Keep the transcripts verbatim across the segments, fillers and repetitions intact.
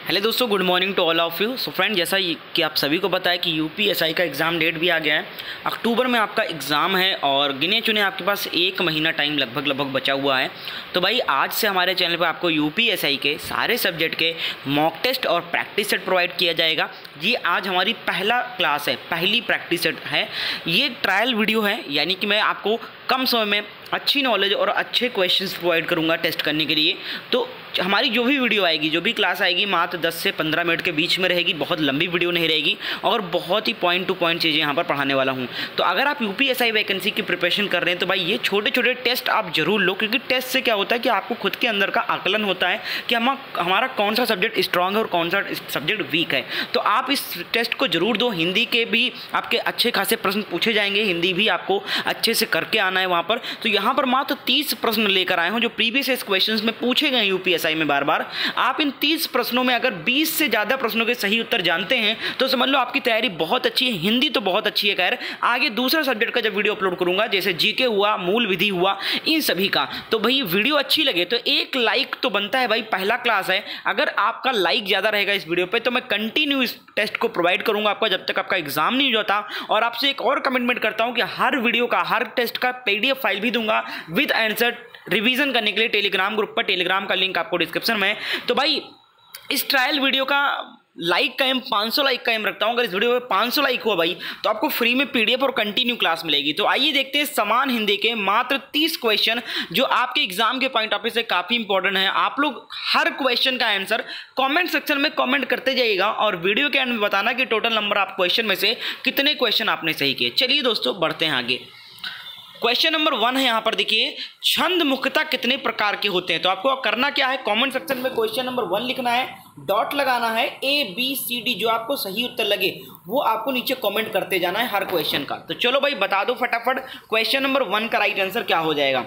Hello दोस्तों, good morning to all of you. So friend, जैसा कि आप सभी को पता है कि यूपीएसआई का एग्ज़ाम डेट भी आ गया है। अक्टूबर में आपका एग्ज़ाम है और गिने चुने आपके पास एक महीना टाइम लगभग लगभग बचा हुआ है। तो भाई आज से हमारे चैनल पर आपको यूपीएसआई के सारे सब्जेक्ट के मॉक टेस्ट और प्रैक्टिस सेट प्रोवाइड किया जाएगा। ये आज हमारी पहला क्लास है, पहली प्रैक्टिस सेट है। ये ट्रायल वीडियो है, यानी कि मैं आपको कम समय में अच्छी नॉलेज और अच्छे क्वेश्चंस प्रोवाइड करूंगा टेस्ट करने के लिए। तो हमारी जो भी वीडियो आएगी, जो भी क्लास आएगी, मात्र दस से पंद्रह मिनट के बीच में रहेगी। बहुत लंबी वीडियो नहीं रहेगी और बहुत ही पॉइंट टू पॉइंट चीज़ें यहाँ पर पढ़ाने वाला हूँ। तो अगर आप यूपीएसआई वैकेंसी की प्रिपरेशन कर रहे हैं तो भाई ये छोटे छोटे टेस्ट आप जरूर लो, क्योंकि टेस्ट से क्या होता है कि आपको खुद के अंदर का आकलन होता है कि हम हमारा कौन सा सब्जेक्ट स्ट्रांग है और कौन सा सब्जेक्ट वीक है। तो आप इस टेस्ट को जरूर दो। हिंदी के भी आपके अच्छे खासे प्रश्न पूछे जाएंगे, हिंदी भी आपको अच्छे से करके आना है वहाँ पर। तो यहाँ पर मात्र तीस प्रश्न लेकर आए हूँ जो प्रीवियस क्वेश्चंस में पूछे गए यूपीएसआई में बार बार। आप इन तीस प्रश्नों में अगर बीस से ज़्यादा प्रश्नों के सही उत्तर जानते हैं तो समझ लो आपकी तैयारी बहुत अच्छी है। हिंदी तो बहुत अच्छी है। खैर आगे दूसरा सब्जेक्ट का जब वीडियो अपलोड करूंगा, जैसे जीके हुआ, मूल विधि हुआ, इन सभी का, तो भाई वीडियो अच्छी लगे तो एक लाइक तो बनता है भाई। पहला क्लास है, अगर आपका लाइक ज़्यादा रहेगा इस वीडियो पर तो मैं कंटिन्यू इस टेस्ट को प्रोवाइड करूंगा आपका जब तक आपका एग्जाम नहीं हो जाता। और आपसे एक और कमिटमेंट करता हूं कि हर वीडियो का, हर टेस्ट का पीडीएफ फाइल भी दूंगा विद आंसर रिवीजन करने के लिए टेलीग्राम ग्रुप पर। टेलीग्राम का लिंक आपको डिस्क्रिप्शन में है। तो भाई इस ट्रायल वीडियो का लाइक का एम पाँच सौ लाइक का एम रखता हूं। अगर इस वीडियो पे पाँच सौ लाइक हुआ भाई तो आपको फ्री में पीडीएफ और कंटिन्यू क्लास मिलेगी। तो आइए देखते हैं समान हिंदी के मात्र तीस क्वेश्चन जो आपके एग्जाम के पॉइंट ऑफ व्यू से काफी इंपॉर्टेंट है। आप लोग हर क्वेश्चन का आंसर कमेंट सेक्शन में कमेंट करते जाइएगा और वीडियो के एंड में बताना कि टोटल नंबर आप क्वेश्चन में से कितने क्वेश्चन आपने सही किए। चलिए दोस्तों बढ़ते हैं आगे। क्वेश्चन नंबर वन है, यहाँ पर देखिए, छंद मुख्यतः कितने प्रकार के होते हैं। तो आपको करना क्या है, कमेंट सेक्शन में क्वेश्चन नंबर वन लिखना है, डॉट लगाना है, ए बी सी डी, जो आपको सही उत्तर लगे वो आपको नीचे कमेंट करते जाना है हर क्वेश्चन का। तो चलो भाई बता दो फटाफट, क्वेश्चन नंबर वन का राइट आंसर क्या हो जाएगा।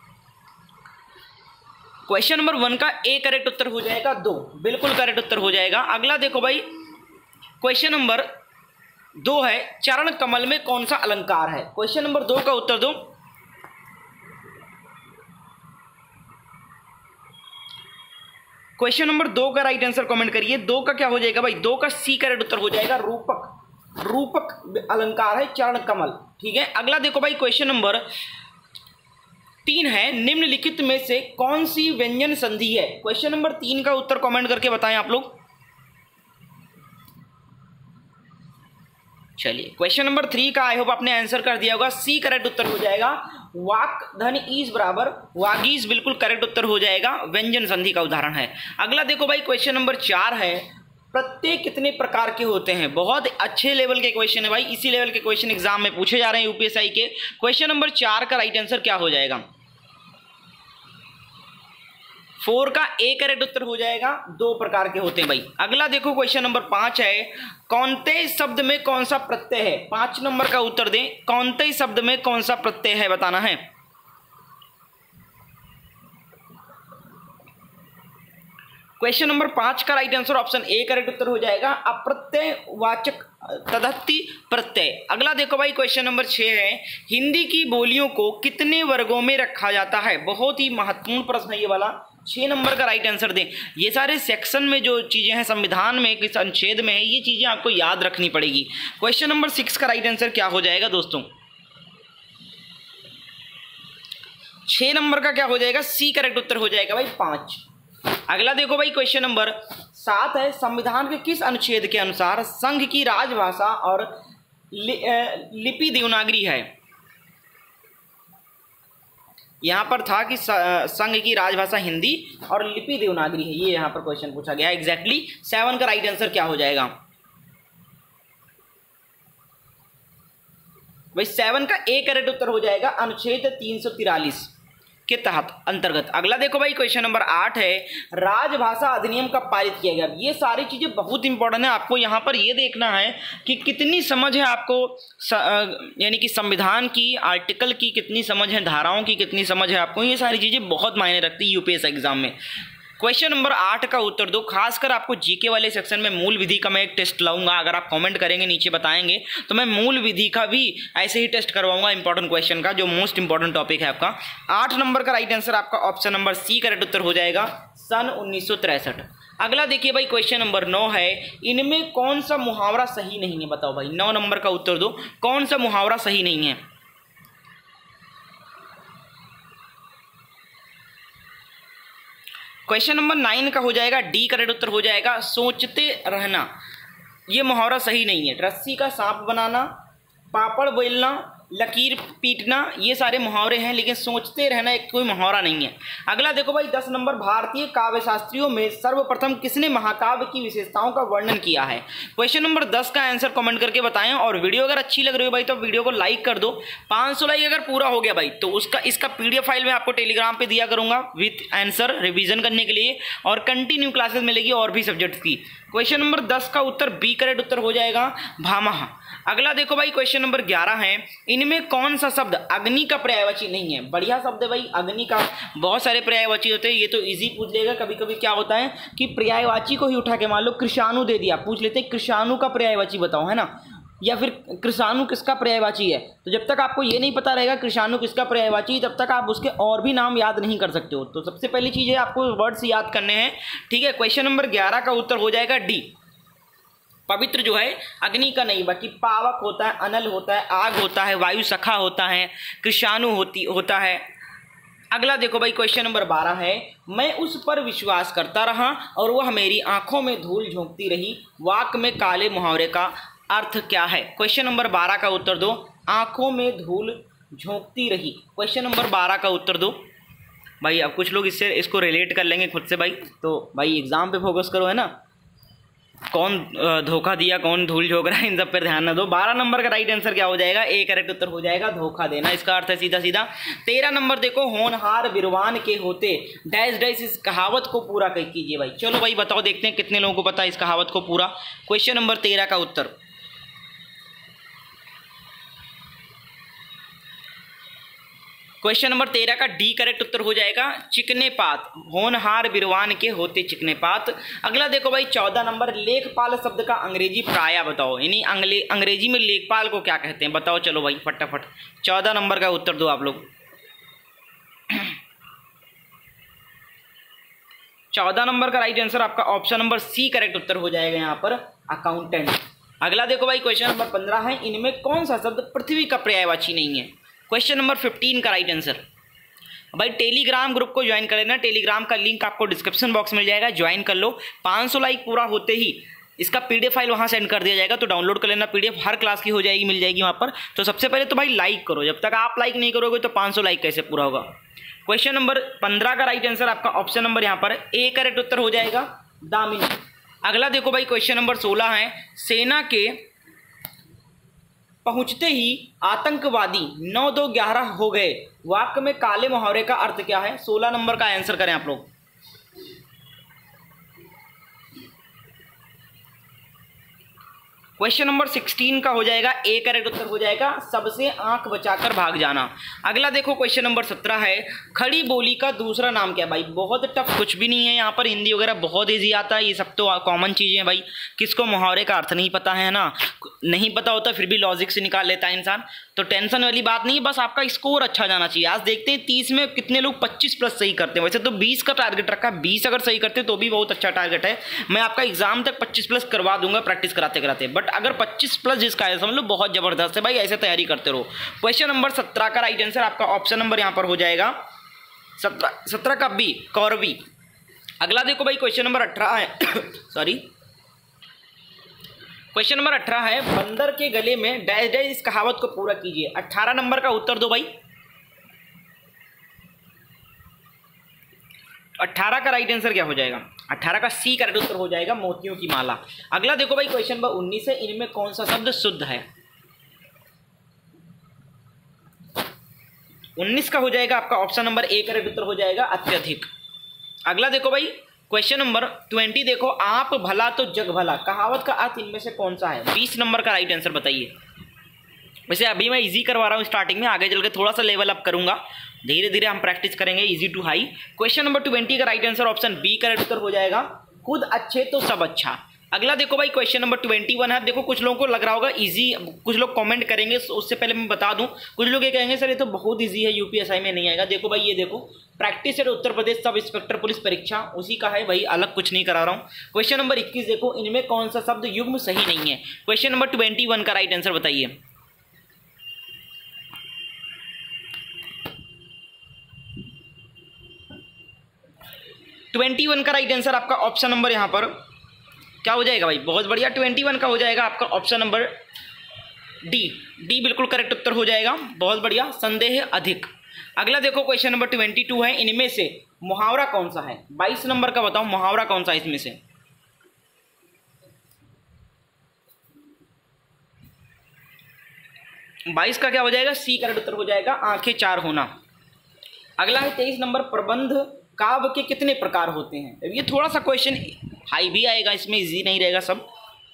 क्वेश्चन नंबर वन का ए करेक्ट उत्तर हो जाएगा, दो बिल्कुल करेक्ट उत्तर हो जाएगा। अगला देखो भाई, क्वेश्चन नंबर दो है, चरण कमल में कौन सा अलंकार है। क्वेश्चन नंबर दो का उत्तर दो। क्वेश्चन नंबर दो का राइट आंसर कमेंट करिए। दो का क्या हो जाएगा भाई, दो का सी करेक्ट उत्तर हो जाएगा, रूपक। रूपक अलंकार है चरण कमल, ठीक है। अगला देखो भाई, क्वेश्चन नंबर तीन है, निम्नलिखित में से कौन सी व्यंजन संधि है। क्वेश्चन नंबर तीन का उत्तर कमेंट करके बताएं आप लोग। चलिए क्वेश्चन नंबर थ्री का आई होप आपने आंसर कर दिया होगा, सी करेक्ट उत्तर हो जाएगा। वाक धन ईज बराबर वागीज, बिल्कुल करेक्ट उत्तर हो जाएगा, व्यंजन संधि का उदाहरण है। अगला देखो भाई, क्वेश्चन नंबर चार है, प्रत्यय कितने प्रकार के होते हैं। बहुत अच्छे लेवल के क्वेश्चन है भाई, इसी लेवल के क्वेश्चन एग्जाम में पूछे जा रहे हैं यूपीएसआई के। क्वेश्चन नंबर चार का राइट आंसर क्या हो जाएगा, फोर का ए करेक्ट उत्तर हो जाएगा, दो प्रकार के होते हैं भाई। अगला देखो क्वेश्चन नंबर पांच है, कौनते शब्द में कौन सा प्रत्यय है। पांच नंबर का उत्तर दें, कौनते शब्द में कौन सा प्रत्यय है बताना है। क्वेश्चन नंबर पांच का right answer option A correct उत्तर हो जाएगा, अप्रत्ययवाचक तदर्थी प्रत्यय। अगला देखो भाई, क्वेश्चन नंबर छह है, हिंदी की बोलियों को कितने वर्गों में रखा जाता है। बहुत ही महत्वपूर्ण प्रश्न है ये वाला, छह नंबर का राइट आंसर दें। ये सारे सेक्शन में जो चीजें हैं, संविधान में किस अनुच्छेद में है, ये चीजें आपको याद रखनी पड़ेगी। क्वेश्चन नंबर सिक्स का राइट आंसर क्या हो जाएगा दोस्तों, छह नंबर का क्या हो जाएगा, सी करेक्ट उत्तर हो जाएगा भाई, पांच। अगला देखो भाई, क्वेश्चन नंबर सात है, संविधान के किस अनुच्छेद के अनुसार संघ की राजभाषा और लि, लिपि देवनागरी है। यहां पर था कि संघ की राजभाषा हिंदी और लिपि देवनागरी है, ये यहां पर क्वेश्चन पूछा गया है। एग्जैक्टली सेवन का राइट आंसर क्या हो जाएगा भाई, सेवन का ए करेक्ट उत्तर हो जाएगा, अनुच्छेद तीन सौ तिरालीस के तहत अंतर्गत। अगला देखो भाई, क्वेश्चन नंबर आठ है, राजभाषा अधिनियम कब पारित किया गया। ये सारी चीजें बहुत इंपॉर्टेंट है, आपको यहाँ पर ये देखना है कि कितनी समझ है आपको, यानी कि संविधान की, आर्टिकल की कितनी समझ है, धाराओं की कितनी समझ है आपको। ये सारी चीजें बहुत मायने रखती है यूपीएससी एग्जाम में। क्वेश्चन नंबर आठ का उत्तर दो। खासकर आपको जीके वाले सेक्शन में मूल विधि का मैं एक टेस्ट लाऊंगा, अगर आप कमेंट करेंगे नीचे बताएंगे तो मैं मूल विधि का भी ऐसे ही टेस्ट करवाऊंगा, इंपॉर्टेंट क्वेश्चन का, जो मोस्ट इंपॉर्टेंट टॉपिक है आपका। आठ नंबर का राइट आंसर आपका ऑप्शन नंबर सी करेक्ट उत्तर हो जाएगा, सन उन्नीस सौ तिरसठ। अगला देखिए भाई क्वेश्चन नंबर नौ है, इनमें कौन सा मुहावरा सही नहीं है, बताओ भाई, नौ नंबर का उत्तर दो, कौन सा मुहावरा सही नहीं है। क्वेश्चन नंबर नाइन का हो जाएगा डी करेक्ट उत्तर हो जाएगा सोचते रहना, ये मुहावरा सही नहीं है। रस्सी का सांप बनाना, पापड़ बेलना, लकीर पीटना, ये सारे मुहावरे हैं, लेकिन सोचते रहना एक कोई मुहावरा नहीं है। अगला देखो भाई दस नंबर, भारतीय काव्य शास्त्रियों में सर्वप्रथम किसने महाकाव्य की विशेषताओं का वर्णन किया है। क्वेश्चन नंबर दस का आंसर कमेंट करके बताएं, और वीडियो अगर अच्छी लग रही हो भाई तो वीडियो को लाइक कर दो। पाँच सौ लाइक अगर पूरा हो गया भाई तो उसका इसका पीडीएफ फाइल मैं आपको टेलीग्राम पे दिया करूंगा विथ आंसर रिवीजन करने के लिए, और कंटिन्यू क्लासेस मिलेगी और भी सब्जेक्ट की। क्वेश्चन नंबर दस का उत्तर बी करेक्ट उत्तर हो जाएगा भामह। अगला देखो भाई क्वेश्चन नंबर ग्यारह है, इनमें कौन सा शब्द अग्नि का पर्यायवाची नहीं है। बढ़िया शब्द है भाई अग्नि का, बहुत सारे पर्यायवाची होते हैं, ये तो इजी पूछ लेगा। कभी कभी क्या होता है कि पर्यायवाची को ही उठा के मान लो कृषाणु दे दिया, पूछ लेते हैं कृषाणु का पर्यायवाची बताओ, है ना, या फिर कृषाणु किसका पर्यायवाची है। तो जब तक आपको ये नहीं पता रहेगा कृषाणु किसका पर्यायवाची, तब तक आप उसके और भी नाम याद नहीं कर सकते हो। तो सबसे पहली चीज़ है आपको वर्ड्स याद करने हैं, ठीक है। क्वेश्चन नंबर ग्यारह का उत्तर हो जाएगा डी, पवित्र जो है अग्नि का नहीं, बाकी पावक होता है, अनल होता है, आग होता है, वायु सखा होता है, कृषाणु होती होता है। अगला देखो भाई क्वेश्चन नंबर बारह है, मैं उस पर विश्वास करता रहा और वह मेरी आंखों में धूल झोंकती रही, वाक में काले मुहावरे का अर्थ क्या है। क्वेश्चन नंबर बारह का उत्तर दो, आंखों में धूल झोंकती रही। क्वेश्चन नंबर बारह का उत्तर दो भाई। अब कुछ लोग इससे इसको रिलेट कर लेंगे खुद से भाई, तो भाई एग्जाम पे फोकस करो, है ना। कौन धोखा दिया, कौन धूल झोंक रहा है, इन सब पर ध्यान न दो। बारह नंबर का राइट आंसर क्या हो जाएगा, ए करेक्ट उत्तर हो जाएगा धोखा देना, इसका अर्थ है सीधा सीधा। तेरह नंबर देखो, होनहार बिरवान के होते डैश डैश, इस कहावत को पूरा कर कीजिए भाई। चलो भाई बताओ, देखते हैं कितने लोगों को पता है इस कहावत को पूरा। क्वेश्चन नंबर तेरह का उत्तर, क्वेश्चन नंबर तेरह का डी करेक्ट उत्तर हो जाएगा चिकने पात, होनहार बिरवान के होते चिकने पात। अगला देखो भाई चौदह नंबर, लेखपाल शब्द का अंग्रेजी प्राया बताओ, यानी अंग्रेजी में लेखपाल को क्या कहते हैं बताओ। चलो भाई फटाफट चौदह नंबर का उत्तर दो आप लोग। चौदह नंबर का राइट आंसर आपका ऑप्शन नंबर सी करेक्ट उत्तर हो जाएगा यहाँ पर अकाउंटेंट। अगला देखो भाई क्वेश्चन नंबर पंद्रह है, इनमें कौन सा शब्द पृथ्वी का पर्यायवाची नहीं है। क्वेश्चन नंबर फिफ्टीन का राइट आंसर भाई, टेलीग्राम ग्रुप को ज्वाइन कर लेना, टेलीग्राम का लिंक आपको डिस्क्रिप्शन बॉक्स मिल जाएगा, ज्वाइन कर लो। पाँच सौ लाइक पूरा होते ही इसका पीडीएफ फाइल वहाँ सेंड कर दिया जाएगा, तो डाउनलोड कर लेना, पीडीएफ हर क्लास की हो जाएगी, मिल जाएगी वहाँ पर। तो सबसे पहले तो भाई लाइक करो, जब तक आप लाइक नहीं करोगे तो पाँच सौ लाइक कैसे पूरा होगा। क्वेश्चन नंबर पंद्रह का राइट आंसर आपका ऑप्शन नंबर यहाँ पर ए करेक्ट उत्तर हो जाएगा दामिनी। अगला देखो भाई क्वेश्चन नंबर सोलह है, सेना के पहुंचते ही आतंकवादी नौ दो ग्यारह हो गए, वाक्य में काले मुहावरे का अर्थ क्या है। सोलह नंबर का आंसर करें आप लोग। क्वेश्चन नंबर सिक्सटीन का हो जाएगा ए करेक्ट उत्तर हो जाएगा सबसे आंख बचाकर भाग जाना। अगला देखो क्वेश्चन नंबर सत्रह है, खड़ी बोली का दूसरा नाम क्या है। भाई बहुत टफ कुछ भी नहीं है यहाँ पर, हिंदी वगैरह बहुत ईजी आता है, ये सब तो कॉमन चीज़ें हैं भाई। किसको मुहावरे का अर्थ नहीं पता है ना, नहीं पता होता फिर भी लॉजिक से निकाल लेता है इंसान, तो टेंशन वाली बात नहीं है, बस आपका स्कोर अच्छा जाना चाहिए। आज देखते हैं तीस में कितने लोग पच्चीस प्लस सही करते हैं, वैसे तो बीस का टारगेट रखा है, बीस अगर सही करते तो भी बहुत अच्छा टारगेट है। मैं आपका एग्जाम तक पच्चीस प्लस करवा दूंगा प्रैक्टिस कराते कराते, बट अगर पच्चीस प्लस जिसका है समझ लो बहुत जबरदस्त है भाई, ऐसे तैयारी करते रहो। क्वेश्चन नंबर सत्रह का राइट आंसर आपका ऑप्शन नंबर यहां पर हो जाएगा सत्रह सत्रह का बी कौरवी। अगला देखो भाई क्वेश्चन नंबर अठारह है सॉरी क्वेश्चन नंबर अठारह है, बंदर के गले में डैश डैश, इस कहावत को पूरा कीजिए। अठारह नंबर का उत्तर दो भाई। अठारह का राइट आंसर क्या हो जाएगा, अठारह का सी करेक्ट उत्तर हो जाएगा मोतियों की माला। अगला देखो भाई क्वेश्चन नंबर उन्नीस है, इनमें कौन सा शब्द शुद्ध है। उन्नीस का हो जाएगा आपका ऑप्शन नंबर ए करेक्ट उत्तर हो जाएगा अत्यधिक। अगला देखो भाई क्वेश्चन नंबर ट्वेंटी देखो, आप भला तो जग भला, कहावत का अर्थ इनमें से कौन सा है। बीस नंबर का राइट आंसर बताइए। वैसे अभी मैं इजी करवा रहा हूँ स्टार्टिंग में, आगे चल के थोड़ा सा लेवल अप करूंगा, धीरे धीरे हम प्रैक्टिस करेंगे easy to high. Question number twenty का right answer option B correct उत्तर हो जाएगा खुद अच्छे तो सब अच्छा। अगला देखो भाई क्वेश्चन नंबर ट्वेंटी वन है। देखो कुछ लोगों को लग रहा होगा इजी, कुछ लोग कमेंट करेंगे, उससे पहले मैं बता दूं, कुछ लोग ये कहेंगे सर ये तो बहुत इजी है, यूपीएसआई में नहीं आएगा। देखो भाई ये देखो, practice eight Uttar Pradesh sub inspector police परीक्षा, उसी का है भाई, अलग कुछ नहीं करा रहा हूँ। क्वेश्चन नंबर इक्कीस देखो, इनमें कौन सा शब्द युग्म सही नहीं है। क्वेश्चन नंबर ट्वेंटी वन का राइट आंसर बताइए। ट्वेंटी वन का राइट आंसर आपका ऑप्शन नंबर यहाँ पर क्या हो जाएगा भाई, बहुत बढ़िया, ट्वेंटी वन का हो जाएगा आपका ऑप्शन नंबर डी। डी बिल्कुल करेक्ट उत्तर हो जाएगा, बहुत बढ़िया, संदेह अधिक। अगला देखो क्वेश्चन नंबर ट्वेंटी टू है, इनमें से मुहावरा कौन सा है। बाईस नंबर का बताओ मुहावरा कौन सा है इसमें से। बाईस का क्या हो जाएगा, सी करेक्ट उत्तर हो जाएगा, आंखें चार होना। अगला है तेईस नंबर, प्रबंध काव्य के कितने प्रकार होते हैं। ये थोड़ा सा क्वेश्चन हाई भी आएगा, इसमें इजी नहीं रहेगा सब।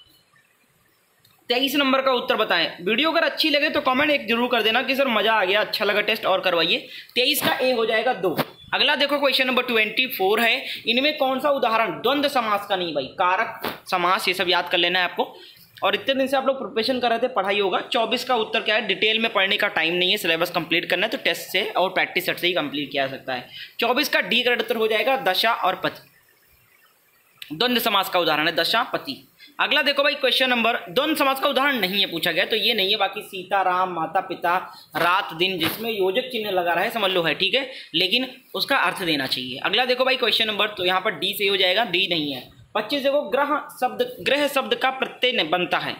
तेईस नंबर का उत्तर बताएं। वीडियो अगर अच्छी लगे तो कमेंट एक जरूर कर देना कि सर मजा आ गया, अच्छा लगा टेस्ट, और करवाइए। तेईस का ए हो जाएगा दो। अगला देखो क्वेश्चन नंबर ट्वेंटी फोर है, इनमें कौन सा उदाहरण द्वंद्व समास का नहीं भाई, कारक समास, ये सब याद कर लेना है आपको। और इतने दिन से आप लोग प्रिपरेशन कर रहे थे, पढ़ाई होगा। चौबीस का उत्तर क्या है, डिटेल में पढ़ने का टाइम नहीं है, सिलेबस कंप्लीट करना है तो टेस्ट से और प्रैक्टिस सेट से ही कंप्लीट किया जा सकता है। चौबीस का डी करेक्ट उत्तर हो जाएगा, दशा और पति, द्वंद्व समास का उदाहरण है दशा पति। अगला देखो भाई क्वेश्चन नंबर, द्वंद्व समास का उदाहरण नहीं है पूछा गया, तो ये नहीं है। बाकी सीता राम, माता पिता, रात दिन, जिसमें योजक चिन्ह लगा रहा है समझ लो है, ठीक है, लेकिन उसका अर्थ देना चाहिए। अगला देखो भाई क्वेश्चन नंबर, तो यहाँ पर डी से हो जाएगा, डी नहीं है। पच्चीस देखो, ग्रह शब्द, ग्रह शब्द का प्रत्यय बनता है।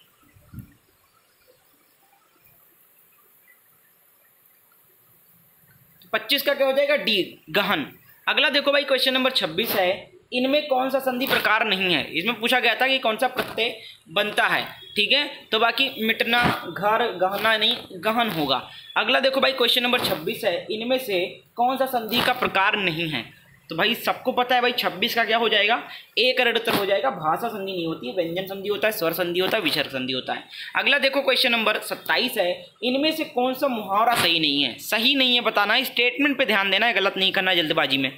पच्चीस का क्या हो जाएगा, डी गहन। अगला देखो भाई क्वेश्चन नंबर छब्बीस है, इनमें कौन सा संधि प्रकार नहीं है। इसमें पूछा गया था कि कौन सा प्रत्यय बनता है, ठीक है, तो बाकी मिटना, घर, गहना नहीं, गहन होगा। अगला देखो भाई क्वेश्चन नंबर छब्बीस है, इनमें से कौन सा संधि का प्रकार नहीं है। तो भाई सबको पता है भाई, छब्बीस का क्या हो जाएगा, ए करेक्ट उत्तर हो जाएगा। भाषा संधि नहीं होती है, व्यंजन संधि होता है, स्वर संधि होता है, विसर्ग संधि होता है। अगला देखो क्वेश्चन नंबर सत्ताईस है, इनमें से कौन सा मुहावरा सही नहीं है। सही नहीं है बताना है, स्टेटमेंट पे ध्यान देना है, गलत नहीं करना है जल्दबाजी में।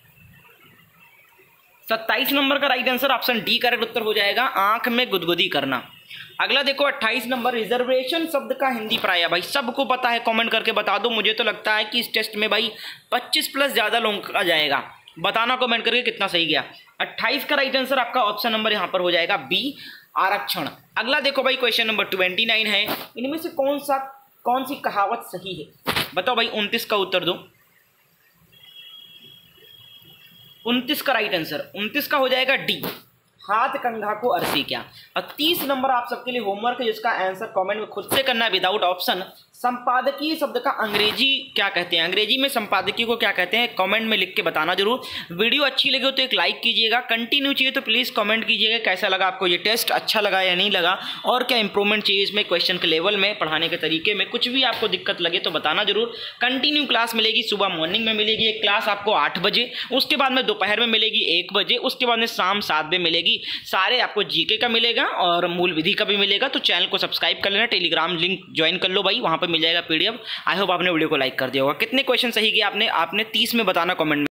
सत्ताईस नंबर का right answer option D correct उत्तर हो जाएगा, आंख में गुदगुदी करना। अगला देखो अट्ठाईस नंबर, रिजर्वेशन शब्द का हिंदी प्राय भाई सबको पता है, कमेंट करके बता दो। मुझे तो लगता है कि इस टेस्ट में भाई पच्चीस प्लस ज़्यादा लोगों का जाएगा, बताना कमेंट करके कितना सही गया। अट्ठाईस का राइट आंसर आपका ऑप्शन नंबर यहाँ पर हो जाएगा बी, आरक्षण। अगला देखो भाई क्वेश्चन नंबर ट्वेंटी नाइन है, इनमें से कौन सा कौन सी कहावत सही है, बताओ भाई। उनतीस का उत्तर दो, उनतीस का राइट आंसर, उनतीस का हो जाएगा डी, हाथ कंघा को अरसी क्या। और तीस नंबर आप सबके लिए होमवर्क है, जिसका आंसर कमेंट में खुद से करना है विदाउट ऑप्शन। संपादकीय शब्द का अंग्रेजी क्या कहते हैं, अंग्रेजी में संपादकीय को क्या कहते हैं, कमेंट में लिख के बताना जरूर। वीडियो अच्छी लगी हो तो एक लाइक कीजिएगा, कंटिन्यू चाहिए तो प्लीज़ कमेंट कीजिएगा कैसा लगा आपको ये टेस्ट, अच्छा लगा या नहीं लगा, और क्या इंप्रूवमेंट चाहिए इसमें, क्वेश्चन के लेवल में, पढ़ाने के तरीके में, कुछ भी आपको दिक्कत लगे तो बताना जरूर। कंटिन्यू क्लास मिलेगी, सुबह मॉर्निंग में मिलेगी एक क्लास आपको आठ बजे, उसके बाद में दोपहर में मिलेगी एक बजे, उसके बाद में शाम सात बजे मिलेगी। सारे आपको जीके का मिलेगा और मूल विधि का भी मिलेगा, तो चैनल को सब्सक्राइब कर लेना, टेलीग्राम लिंक ज्वाइन कर लो भाई, वहाँ पर मिल जाएगा पीडीएफ। आई होप आपने वीडियो को लाइक कर दिया होगा। कितने क्वेश्चन सही किए आपने आपने तीस में बताना कमेंट में।